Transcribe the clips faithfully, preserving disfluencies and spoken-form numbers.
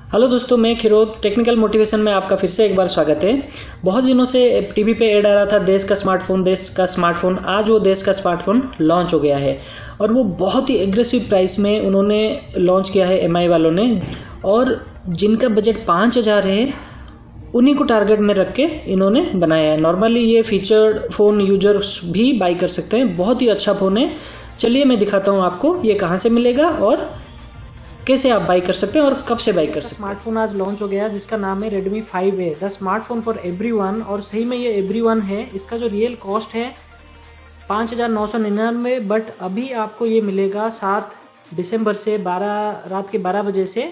Hello दोस्तों, मैं खिरोद technical motivation में आपका फिर से एक बार स्वागत है। बहुत दिनों से टीवी पे ऐड आ रहा था देश का स्मार्टफोन देश का स्मार्टफोन आज वो देश का स्मार्टफोन लॉन्च हो गया है और वो बहुत ही एग्रेसिव प्राइस में उन्होंने लॉन्च किया है एम आई वालों ने। और जिनका बजट पाँच हज़ार है उन्हीं को टारगेट में रख के इन्होंने बनाया है। नॉर्मली ये फीचर्ड फ़ोन यूजर्स भी बाई कर सकते हैं। बहुत ही अच्छा फ़ोन है। चलिए मैं दिखाता हूँ आपको ये कहाँ से मिलेगा और कैसे आप बाई कर सकते हैं और कब से बाई कर सकते हैं। स्मार्टफोन आज लॉन्च हो गया जिसका नाम है Redmi five A, the smartphone for everyone. और सही में ये एवरीवन है। इसका जो रियल कॉस्ट है पाँच हज़ार नौ सौ निन्यानवे, बट अभी आपको ये मिलेगा सात दिसंबर से बारह रात के बारह बजे से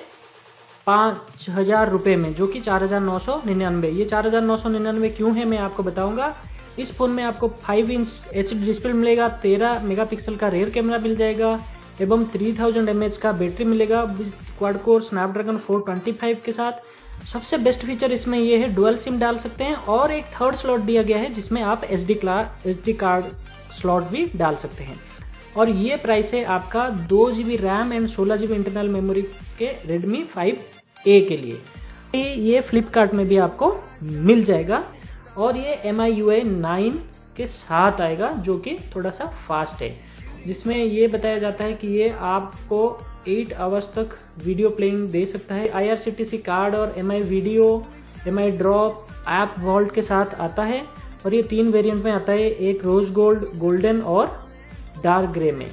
पाँच हज़ार रुपये में, जो कि चार हज़ार नौ सौ निन्यानवे। ये चार हज़ार नौ सौ निन्यानवे क्यों है मैं आपको बताऊंगा। इस फोन में आपको five inch H D display मिलेगा, तेरह मेगापिक्सल का रेयर कैमरा मिल जाएगा एवं तीन हज़ार एम ए एच का बैटरी मिलेगा quad core Snapdragon four twenty five के साथ। सबसे बेस्ट फीचर इसमें ये है डुअल सिम डाल सकते हैं और एक थर्ड स्लॉट दिया गया है जिसमें आप H D H D card slot भी डाल सकते हैं। और ये प्राइस है आपका दो जी बी रैम एंड सोलह जी बी इंटरनल मेमोरी के रेडमी फाइव ए के लिए। ये फ्लिपकार्ट में भी आपको मिल जाएगा और ये M I U I nine के साथ आएगा जो कि थोड़ा सा फास्ट है, जिसमें ये बताया जाता है कि ये आपको आठ आवर्स तक वीडियो प्लेइंग दे सकता है। I R C T C card और M I video, M I drop, app vault के साथ आता है और ये तीन वेरिएंट में आता है, एक रोज गोल्ड, गोल्डन और डार्क ग्रे में।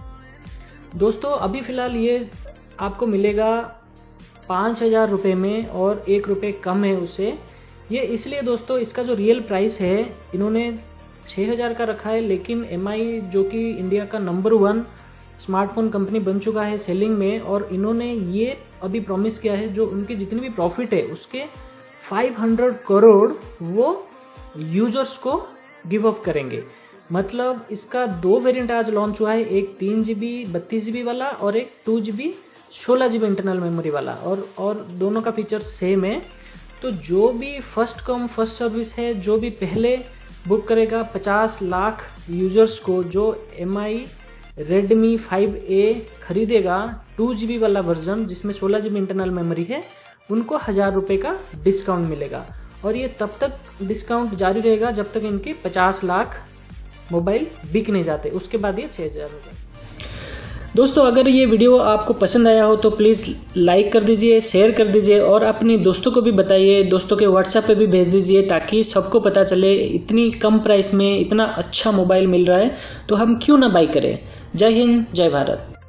दोस्तों अभी फिलहाल ये आपको मिलेगा पाँच हज़ार रुपये में और एक रुपये कम है उससे। ये इसलिए दोस्तों इसका जो रियल प्राइस है इन्होंने छः हज़ार का रखा है, लेकिन एम आई जो कि इंडिया का नंबर वन स्मार्टफोन कंपनी बन चुका है सेलिंग में, और इन्होंने ये अभी प्रॉमिस किया है जो उनकी जितनी भी प्रॉफिट है उसके पाँच सौ करोड़ वो यूजर्स को गिव अप करेंगे। मतलब इसका दो वेरिएंट आज लॉन्च हुआ है, एक तीन जी बी बत्तीस जी बी वाला और एक टू जी बी सोलह जी बी इंटरनल मेमोरी वाला, और और दोनों का फीचर सेम है। तो जो भी फर्स्ट कम फर्स्ट सर्विस है, जो भी पहले बुक करेगा पचास लाख यूजर्स को जो M I Redmi five A खरीदेगा टू जी बी वाला वर्जन जिसमें सोलह जी बी इंटरनल मेमोरी है, उनको हजार रुपये का डिस्काउंट मिलेगा। और ये तब तक डिस्काउंट जारी रहेगा जब तक इनके पचास लाख मोबाइल बिक नहीं जाते, उसके बाद ये छः हज़ार रुपये। दोस्तों अगर ये वीडियो आपको पसंद आया हो तो प्लीज़ लाइक कर दीजिए, शेयर कर दीजिए और अपने दोस्तों को भी बताइए, दोस्तों के व्हाट्सएप पे भी भेज दीजिए ताकि सबको पता चले इतनी कम प्राइस में इतना अच्छा मोबाइल मिल रहा है तो हम क्यों ना बाई करें। जय हिंद, जय भारत।